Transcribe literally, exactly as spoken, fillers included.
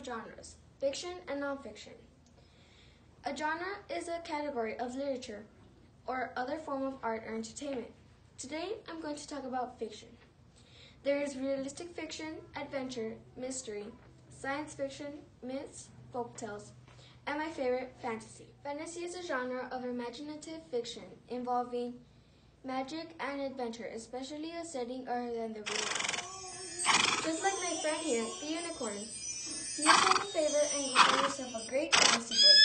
of genres, fiction and nonfiction. A genre is a category of literature or other form of art or entertainment. Today, I'm going to talk about fiction. There is realistic fiction, adventure, mystery, science fiction, myths, folktales, and my favorite, fantasy. Fantasy is a genre of imaginative fiction involving magic and adventure, especially a setting other than the real world. Just like my friend here, the unicorn. You do me a favor and go find yourself a great fantasy book.